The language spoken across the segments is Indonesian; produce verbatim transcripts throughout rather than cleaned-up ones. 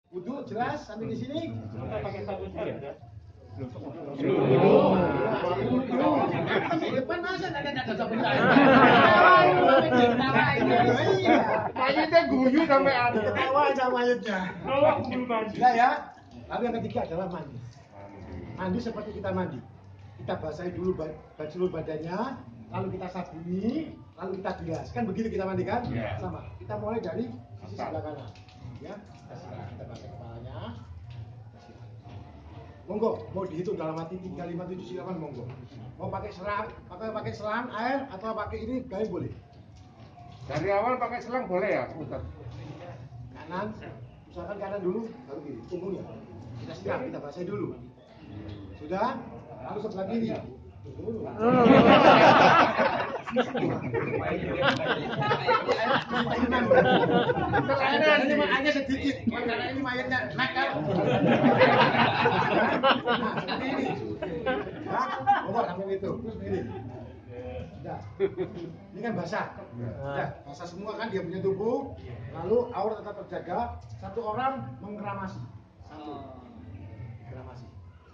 Wudu jelas sampai di sini. Kita pakai sabun ya. Depan masa ada ada sabun air. Mayitnya guyu sampai ada. Ketawa sama mayitnya. Ya ya. Lalu yang ketiga adalah mandi. Mandi seperti kita mandi. Kita basahi dulu seluruh badannya, lalu kita sabuni, lalu kita bilas. Kan begitu kita mandi kan? Sama. Kita mulai dari sisi sebelah kanan. Ya, kita siram. Kita basahi kepalanya. Monggo, mau dihitung dalam hati tiga lima tujuh silakan monggo. Mau pakai selang, pakai pakai selang air atau pakai ini gaya boleh. Dari awal pakai selang boleh ya, Ustaz? Kanan, usahakan kanan dulu, baru kiri. Punggungnya. Kita siram, kita basahi dulu. Sudah? Lalu sebelah kiri. Karena ini makanya sedikit, karena ini mayatnya nakal. Nah, seperti ini. Nah, oh, sampai itu. Terus ini. Sudah. Ini kan basah. Sudah, basah semua kan dia punya tubuh. Lalu aurat tetap terjaga. Satu orang mengkeramasi. Satu. Keramasi.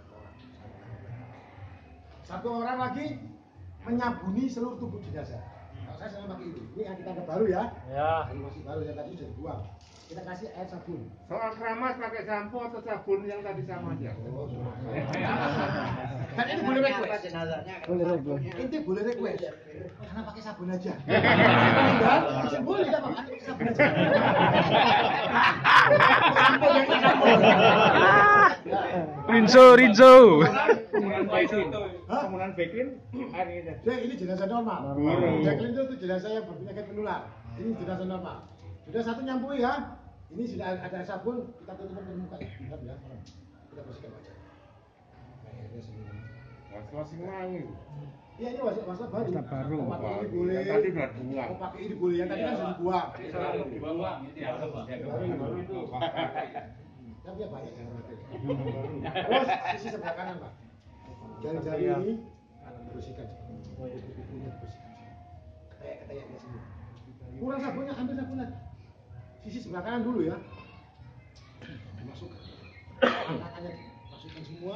Satu orang lagi menyabuni seluruh tubuh jenazah. Kalau saya selalu pakai ini. Ini yang kita ke baru ya. Ya. Ini masih baru yang tadi sudah dibuang. Kita kasih air sabun. Soal keramas pakai sampo atau sabun yang tadi sama aja. Oh, kan ini boleh request. Boleh request. Ini boleh request. Karena pakai sabun aja. Boleh kita pakai sabun aja. Sampai yang sabun. Rinzo, Rinzo. Penggunaan Bekin. Penggunaan Bekin air ini. Ya, ini jenazah normal. Jacqueline itu jenazah yang berpenyakit menular. Ini jenazah normal. Sudah satu nyampui ya. Ini sudah ada sabun, kita tutup ke muka. Kita ya. Kita bersihkan wajah. Airnya semua. Was-was wangi. Iya, ini was was baru. baru. Mau pakai ini boleh. Yang tadi udah dibuang. Mau pakai ini boleh. Yang tadi kan sudah dibuang. Dibuang gitu ya. Baru itu. Tapi ya banyak yang mati. Terus sisi sebelah kanan, Pak. Jari-jari ini bersihkan. Kuku-kukunya bersihkan. Kayak-kayaknya semua. Kurang sabunnya, ambil sabun lagi. Sisi sebelah kanan dulu ya. Dimasukkan. Tangannya dimasukkan semua.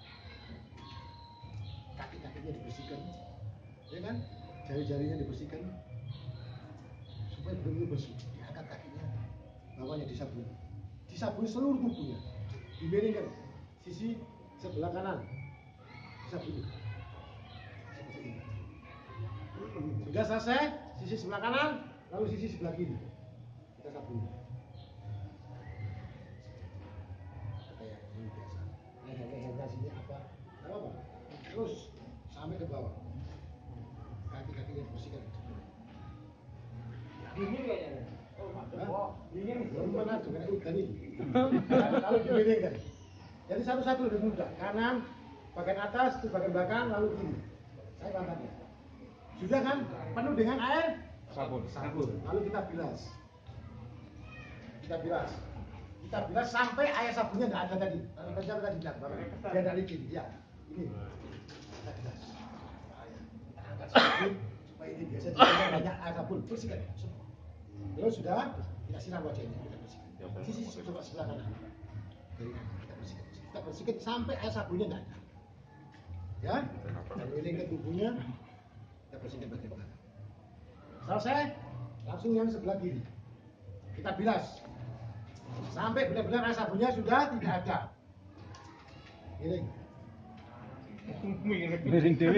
Kaki-kakinya dibersihkan. Ya kan? Jari-jarinya dibersihkan. Supaya benar-benar bersih. Diangkat kakinya. Bawahnya disabuni. Disabuni seluruh tubuhnya. Dimiringkan. Sisi sebelah kanan. Disabuni. Seperti ini. Sudah selesai, sisi sebelah kanan, lalu sisi sebelah kiri. Kita sabuni. Kayak ini biasa. Leher-lehernya sini apa? Apa apa? Terus sampai ke bawah. Kaki-kakinya dibersihkan. Dingin kayaknya. Oh, dingin. Belum pernah juga hujan ini. Lalu dimiringkan. Jadi satu-satu lebih mudah. Kanan, bagian atas, terus bagian belakang, lalu kiri. Saya angkatnya. Sudah kan? Penuh dengan air Sabun. sabun. Lalu kita bilas. Kita bilas. Kita bilas sampai air sabunnya nggak ada tadi. Tadi kerja tadi bilang, Bapak. Dia ada licin. Ya. Ini. Kita bilas. Kita angkat sabun supaya ini biasa tidak banyak air sabun. Bersihkan semua. Terus sudah kita siram wajah ini. Kita bersihkan. Sisi coba sebelah kanan. Dari kanan kita bersihkan. Kita bersihkan sampai air sabunnya nggak ada. Ya. Kita kelilingkan tubuhnya. Kita bersihkan bagian belakang. Selesai, langsung yang sebelah kiri. Kita bilas. Sampai benar-benar air sabunnya sudah tidak ada. Giling. Miring dewe.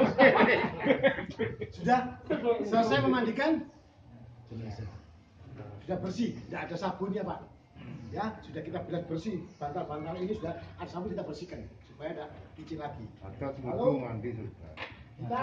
Sudah selesai memandikan jenazah. Sudah bersih, tidak ada sabunnya, Pak. Ya, sudah kita bilas bersih. Bantal-bantal ini sudah ada sabun, kita bersihkan supaya ada licin lagi. Ada Lalu tubuh mandi sudah. kita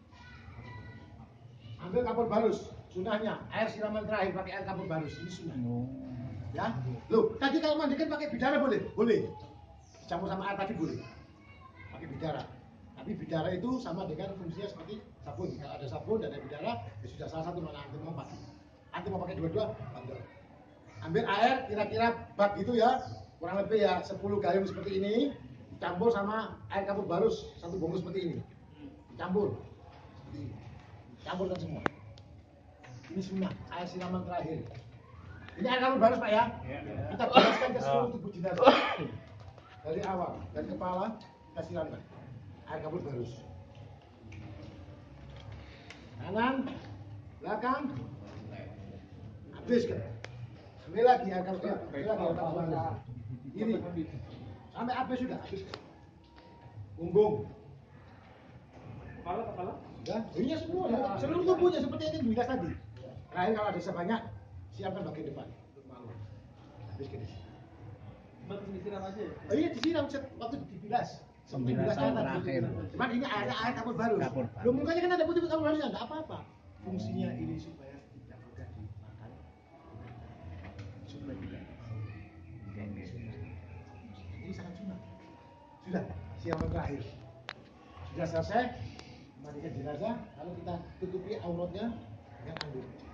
ambil kapur barus, sunahnya air siraman terakhir pakai air kapur barus, ini sunah. Ya, loh tadi kalau mandikan pakai bidara boleh, boleh. Campur sama air tadi boleh, pakai bidara. Tapi bidara itu sama dengan fungsinya seperti sabun. Kalau ada sabun dan ada bidara, ya sudah salah satu mana antum mau pakai. Antum mau pakai dua-dua, ambil. Ambil air kira-kira bak itu ya, kurang lebih ya sepuluh gayung seperti ini, campur sama air kapur barus satu bungkus seperti ini, campur. Seperti ini. Campurkan semua. Ini sunnah, air siraman terakhir. Ini air kapur barus, Pak ya. Kita bilaskan ke seluruh tubuh jenazah. Dari awal, dari kepala, kita siramkan air kabur barus. Kanan, belakang, habis kan? Ambil lagi air kabur, ambil lagi air kabur barus. Ini, sampai habis sudah, habis. Punggung. Kepala, kepala. Ya, ini semua, seluruh tubuhnya seperti yang itu tadi. Terakhir kalau ada sebanyak, siapkan bagian depan. Malu. Habis gini. Disiram aja. Oh iya disiram waktu dibilas. Pembilasan terakhir. Cuman ini airnya air kapur baru. Belum mukanya kan ada putih-putih kapur barusnya, enggak apa-apa. Fungsinya ini supaya tidak mudah dimakan. Supaya tidak. Ini sangat sunat. Sudah, siapan terakhir. Sudah selesai, mandikan jenazah, lalu kita tutupi auratnya dengan anduk.